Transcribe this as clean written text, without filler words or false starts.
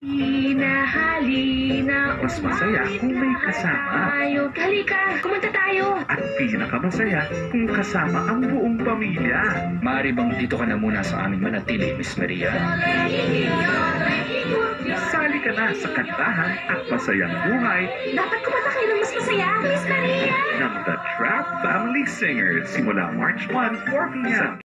Hinahalina. Mas masaya kung may kasama. Tayo. Halika, kumanta tayo. At pinakamasaya kung kasama ang buong pamilya. Maaari bang dito ka na muna sa aming manatili, Miss Maria? Sali ka na sa kantahan at masayang buhay Dapat kumanta kayo ng mas masaya, Miss Maria. ng The Trap Family Singers simula March 1, 4 p.m.